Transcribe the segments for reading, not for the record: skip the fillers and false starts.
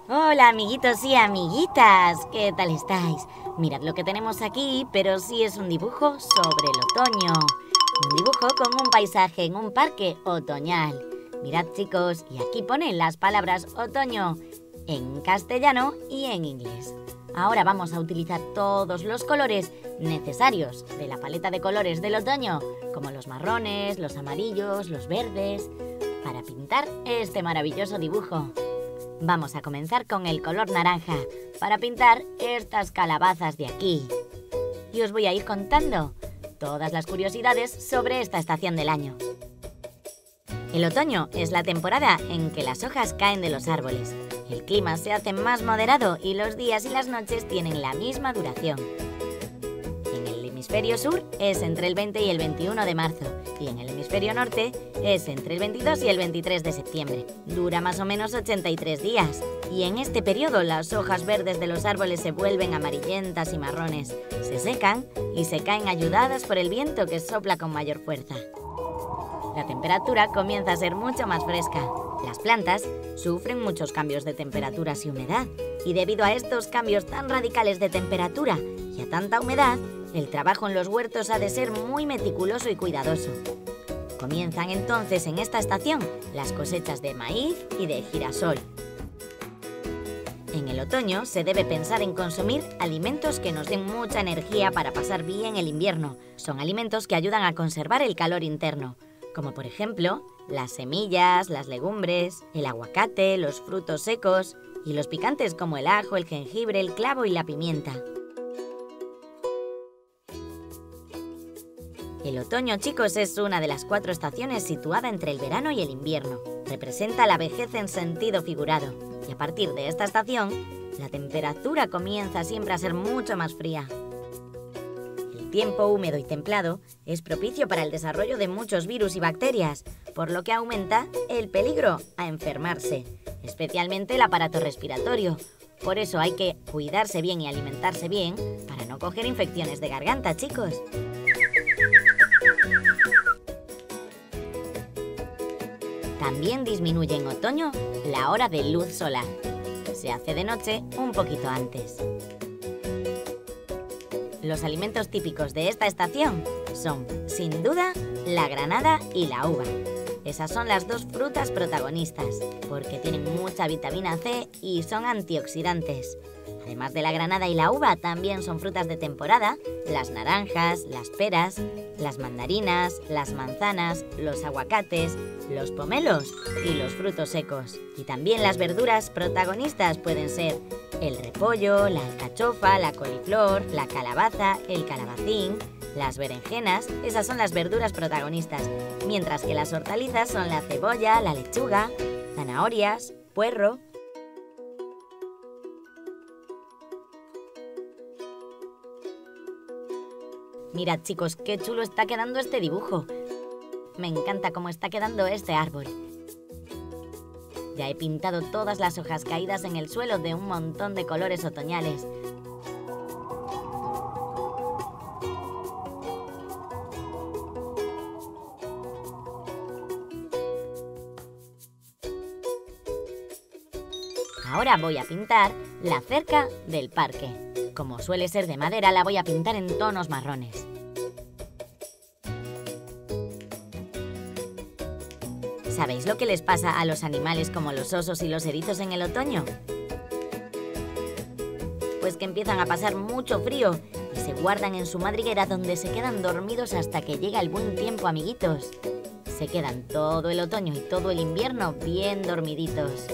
Hola amiguitos y amiguitas, ¿qué tal estáis? Mirad lo que tenemos aquí, pero sí es un dibujo sobre el otoño. Un dibujo con un paisaje en un parque otoñal. Mirad chicos, y aquí ponen las palabras otoño en castellano y en inglés. Ahora vamos a utilizar todos los colores necesarios de la paleta de colores del otoño, como los marrones, los amarillos, los verdes, para pintar este maravilloso dibujo. Vamos a comenzar con el color naranja para pintar estas calabazas de aquí. Y os voy a ir contando todas las curiosidades sobre esta estación del año. El otoño es la temporada en que las hojas caen de los árboles. El clima se hace más moderado y los días y las noches tienen la misma duración. En el hemisferio sur es entre el 20 y el 21 de marzo y en el hemisferio norte es entre el 22 y el 23 de septiembre. Dura más o menos 83 días y en este periodo las hojas verdes de los árboles se vuelven amarillentas y marrones, se secan y se caen ayudadas por el viento que sopla con mayor fuerza. La temperatura comienza a ser mucho más fresca. Las plantas sufren muchos cambios de temperaturas y humedad y debido a estos cambios tan radicales de temperatura y a tanta humedad, el trabajo en los huertos ha de ser muy meticuloso y cuidadoso. Comienzan entonces en esta estación las cosechas de maíz y de girasol. En el otoño se debe pensar en consumir alimentos que nos den mucha energía para pasar bien el invierno. Son alimentos que ayudan a conservar el calor interno, como por ejemplo las semillas, las legumbres, el aguacate, los frutos secos y los picantes como el ajo, el jengibre, el clavo y la pimienta. El otoño, chicos, es una de las 4 estaciones situada entre el verano y el invierno. Representa la vejez en sentido figurado. Y a partir de esta estación, la temperatura comienza siempre a ser mucho más fría. El tiempo húmedo y templado es propicio para el desarrollo de muchos virus y bacterias, por lo que aumenta el peligro a enfermarse, especialmente el aparato respiratorio. Por eso hay que cuidarse bien y alimentarse bien para no coger infecciones de garganta, chicos. También disminuye en otoño la hora de luz solar. Se hace de noche un poquito antes. Los alimentos típicos de esta estación son, sin duda, la granada y la uva. Esas son las 2 frutas protagonistas, porque tienen mucha vitamina C y son antioxidantes. Además de la granada y la uva, también son frutas de temporada las naranjas, las peras, las mandarinas, las manzanas, los aguacates, los pomelos y los frutos secos. Y también las verduras protagonistas pueden ser el repollo, la alcachofa, la coliflor, la calabaza, el calabacín, las berenjenas. Esas son las verduras protagonistas, mientras que las hortalizas son la cebolla, la lechuga, zanahorias, puerro. Mirad chicos, qué chulo está quedando este dibujo. Me encanta cómo está quedando este árbol. Ya he pintado todas las hojas caídas en el suelo de un montón de colores otoñales. Ahora voy a pintar la cerca del parque. Como suele ser de madera, la voy a pintar en tonos marrones. ¿Sabéis lo que les pasa a los animales como los osos y los erizos en el otoño? Pues que empiezan a pasar mucho frío y se guardan en su madriguera donde se quedan dormidos hasta que llega el buen tiempo, amiguitos. Se quedan todo el otoño y todo el invierno bien dormiditos.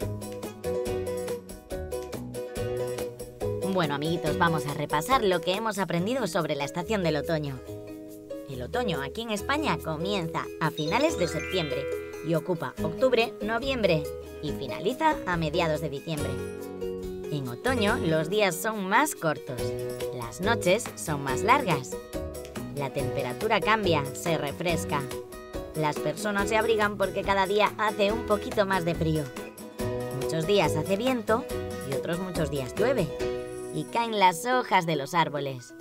Bueno, amiguitos, vamos a repasar lo que hemos aprendido sobre la estación del otoño. El otoño aquí en España comienza a finales de septiembre y ocupa octubre, noviembre y finaliza a mediados de diciembre. En otoño los días son más cortos, las noches son más largas, la temperatura cambia, se refresca. Las personas se abrigan porque cada día hace un poquito más de frío. Muchos días hace viento y otros muchos días llueve. Y caen las hojas de los árboles.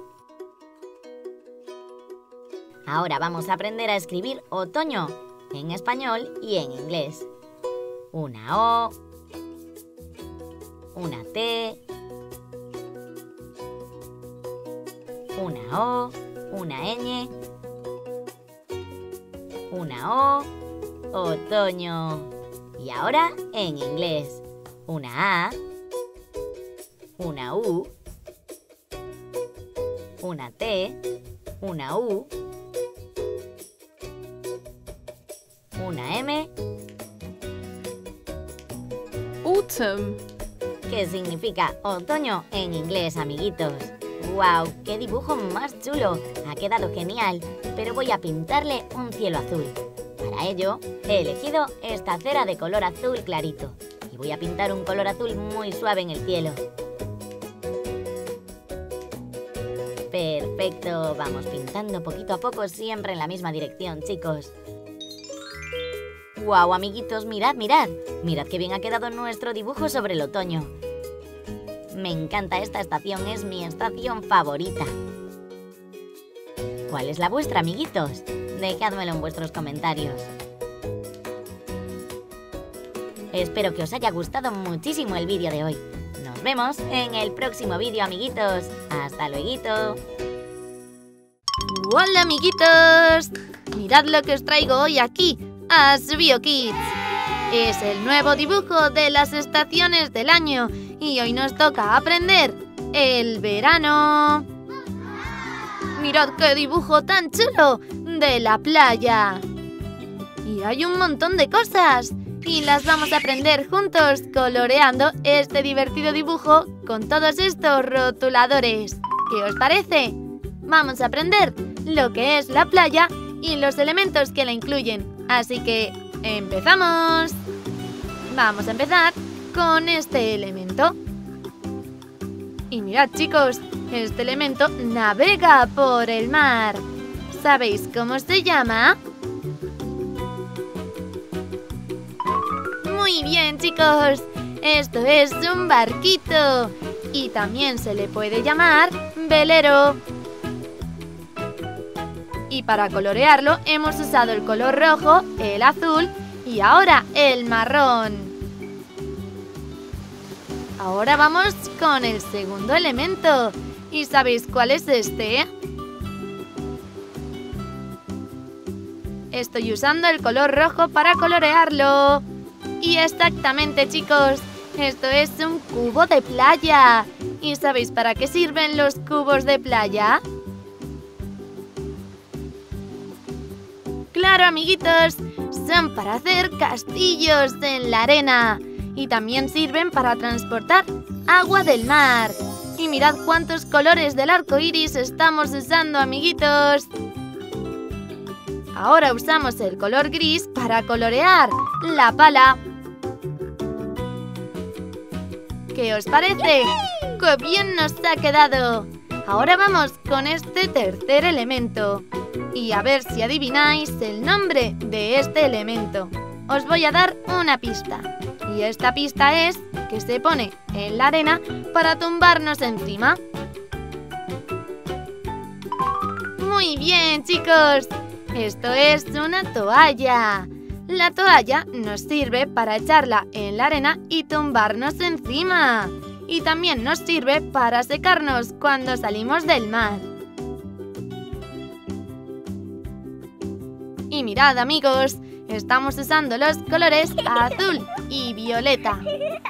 Ahora vamos a aprender a escribir otoño en español y en inglés. Una O, una T, una O, una ñ, una O, otoño. Y ahora en inglés, una A, una U, una T, una U, una M. Autumn. ¿Qué significa otoño en inglés, amiguitos? ¡Wow! ¡Qué dibujo más chulo! Ha quedado genial, pero voy a pintarle un cielo azul. Para ello, he elegido esta cera de color azul clarito y voy a pintar un color azul muy suave en el cielo. Perfecto, vamos pintando poquito a poco, siempre en la misma dirección, chicos. ¡Wow, amiguitos! ¡Mirad, mirad! Mirad qué bien ha quedado nuestro dibujo sobre el otoño. Me encanta esta estación, es mi estación favorita. ¿Cuál es la vuestra, amiguitos? Dejádmelo en vuestros comentarios. Espero que os haya gustado muchísimo el vídeo de hoy. Nos vemos en el próximo vídeo, amiguitos. ¡Hasta luego! ¡Hola, amiguitos! Mirad lo que os traigo hoy aquí a Subio Kids. Es el nuevo dibujo de las estaciones del año y hoy nos toca aprender el verano. ¡Mirad qué dibujo tan chulo de la playa! Y hay un montón de cosas y las vamos a aprender juntos coloreando este divertido dibujo con todos estos rotuladores. ¿Qué os parece? Vamos a aprender lo que es la playa y los elementos que la incluyen. Así que ¡empezamos! Vamos a empezar con este elemento. Y mirad, chicos, este elemento navega por el mar. ¿Sabéis cómo se llama? Muy bien, chicos. Esto es un barquito. Y también se le puede llamar velero. Y para colorearlo hemos usado el color rojo, el azul y ahora el marrón. Ahora vamos con el segundo elemento. ¿Y sabéis cuál es este? Estoy usando el color rojo para colorearlo. Y exactamente, chicos, esto es un cubo de playa. ¿Y sabéis para qué sirven los cubos de playa? ¡Claro, amiguitos! Son para hacer castillos en la arena. Y también sirven para transportar agua del mar. Y mirad cuántos colores del arco iris estamos usando, amiguitos. Ahora usamos el color gris para colorear la pala. ¿Qué os parece? ¡Qué bien nos ha quedado! Ahora vamos con este tercer elemento. Y a ver si adivináis el nombre de este elemento. Os voy a dar una pista. Y esta pista es que se pone en la arena para tumbarnos encima. Muy bien, chicos. Esto es una toalla. La toalla nos sirve para echarla en la arena y tumbarnos encima. Y también nos sirve para secarnos cuando salimos del mar. Y mirad, amigos, estamos usando los colores azul y violeta.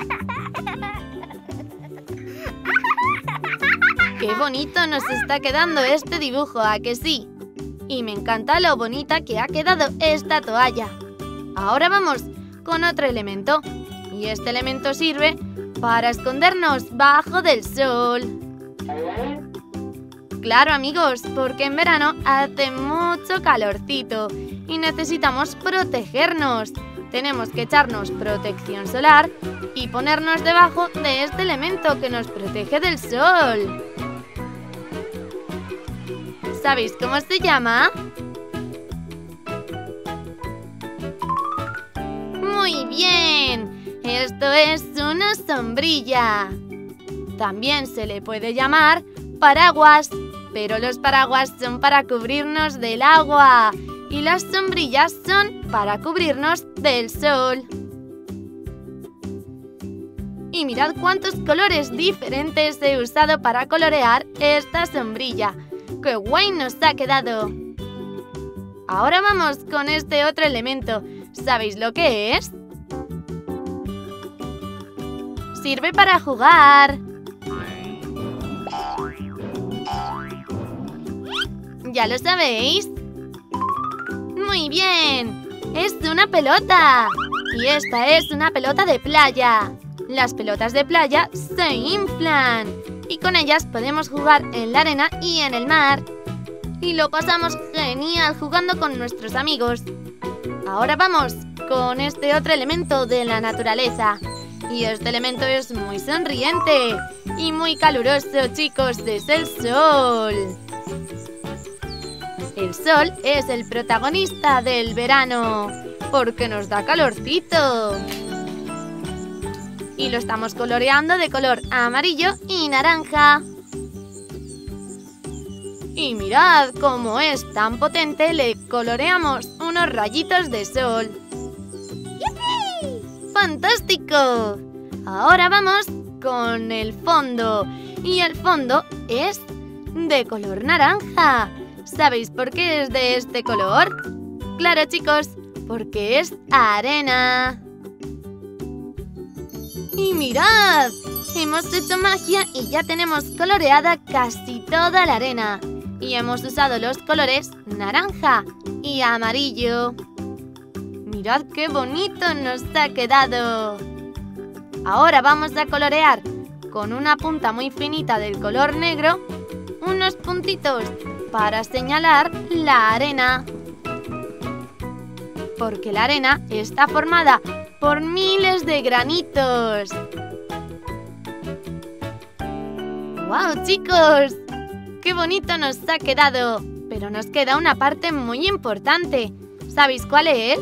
¡Qué bonito nos está quedando este dibujo! ¿A que sí? Y me encanta lo bonita que ha quedado esta toalla. Ahora vamos con otro elemento. Y este elemento sirve para escondernos bajo del sol. Claro, amigos, porque en verano hace mucho calorcito y necesitamos protegernos. Tenemos que echarnos protección solar y ponernos debajo de este elemento que nos protege del sol. ¿Sabéis cómo se llama? ¡Muy bien! Esto es una sombrilla. También se le puede llamar paraguas, pero los paraguas son para cubrirnos del agua y las sombrillas son para cubrirnos del sol. Y mirad cuántos colores diferentes he usado para colorear esta sombrilla. ¡Qué guay nos ha quedado! Ahora vamos con este otro elemento. ¿Sabéis lo que es? Sirve para jugar. ¿Ya lo sabéis? ¡Muy bien! ¡Es una pelota! Y esta es una pelota de playa. Las pelotas de playa se inflan y con ellas podemos jugar en la arena y en el mar. Y lo pasamos genial jugando con nuestros amigos. Ahora vamos con este otro elemento de la naturaleza. Y este elemento es muy sonriente y muy caluroso, chicos. Es el sol. El sol es el protagonista del verano porque nos da calorcito. Y lo estamos coloreando de color amarillo y naranja. Y mirad cómo es tan potente, le coloreamos unos rayitos de sol. ¡Yupi! ¡Fantástico! Ahora vamos con el fondo. Y el fondo es de color naranja. ¿Sabéis por qué es de este color? Claro, chicos, porque es arena. Y mirad, hemos hecho magia y ya tenemos coloreada casi toda la arena. Y hemos usado los colores naranja y amarillo. Mirad qué bonito nos ha quedado. Ahora vamos a colorear con una punta muy finita del color negro unos puntitos para señalar la arena. Porque la arena está formada por miles de granitos. ¡Guau, chicos! ¡Qué bonito nos ha quedado! Pero nos queda una parte muy importante. ¿Sabéis cuál es?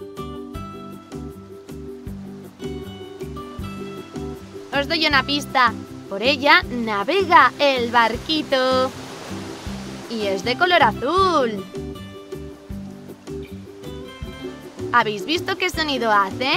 Os doy una pista. Por ella navega el barquito. Y es de color azul. ¿Habéis visto qué sonido hace?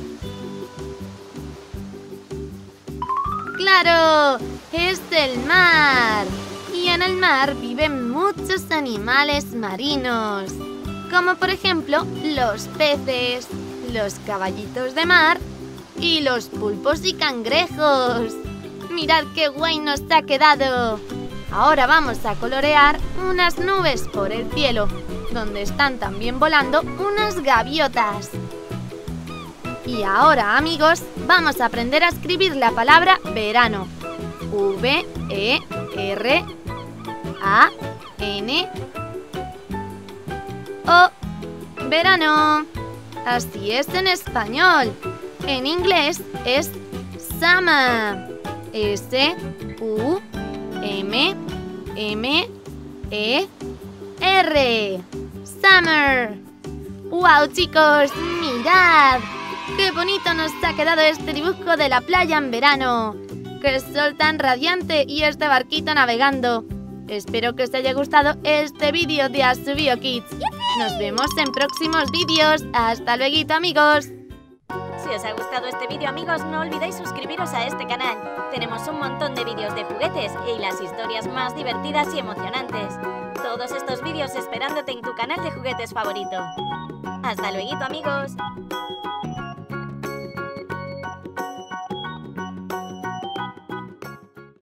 ¡Claro! ¡Es el mar! Y en el mar viven muchos animales marinos, como por ejemplo los peces, los caballitos de mar y los pulpos y cangrejos. ¡Mirad qué guay nos ha quedado! Ahora vamos a colorear unas nubes por el cielo, donde están también volando unas gaviotas. Y ahora, amigos, vamos a aprender a escribir la palabra verano. V-E-R-A-N-O. Verano. Así es en español. En inglés es summer. S-U-M-M-E-R. Summer. ¡Wow, chicos! ¡Mirad! ¡Qué bonito nos ha quedado este dibujo de la playa en verano! ¡Qué sol tan radiante y este barquito navegando! Espero que os haya gustado este vídeo de Asubio Kids. Nos vemos en próximos vídeos. ¡Hasta luego, amigos! Si os ha gustado este vídeo, amigos, no olvidéis suscribiros a este canal. Tenemos un montón de vídeos de juguetes y las historias más divertidas y emocionantes. Todos estos vídeos esperándote en tu canal de juguetes favorito. ¡Hasta luego, amigos!